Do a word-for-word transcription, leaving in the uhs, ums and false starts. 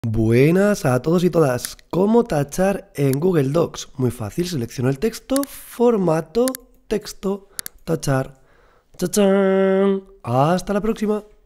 Buenas a todos y todas. ¿Cómo tachar en Google Docs? Muy fácil, selecciono el texto, formato, texto, tachar. ¡Chachán! Hasta la próxima.